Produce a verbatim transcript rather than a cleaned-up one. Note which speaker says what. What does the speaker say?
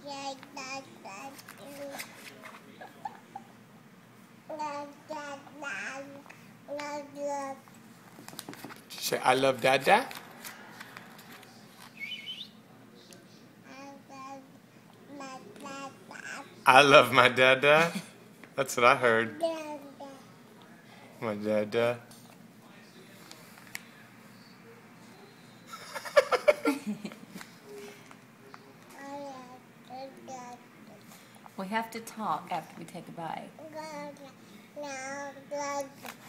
Speaker 1: Say, I love Dada. I love my Dada. That's what I heard. My Dada.
Speaker 2: We have to talk after we take a bite.